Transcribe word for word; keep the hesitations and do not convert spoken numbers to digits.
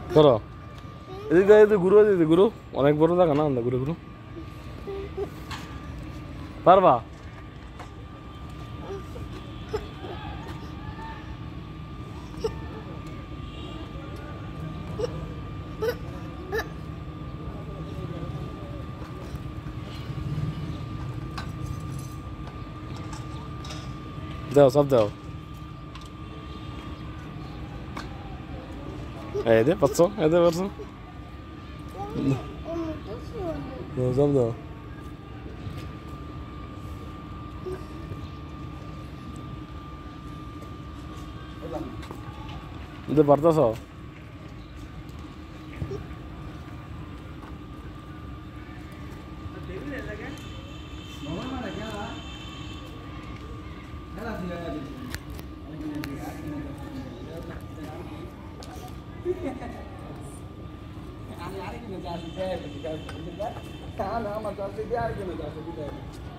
করো এদিকে এদিকে ঘুরো এদিকে ঘুরো অনেক বড় জায়গা না আমরা ঘুরে ঘুরো পারবা দাও সব দাও এই দে পাচ্ছ এই দে পাচ্ছ দাও সব দাও দে পারতাছ আমি আরেকদিন যাচ্ছি, না না আমার যাচ্ছি, আরেকদিন যাচ্ছি।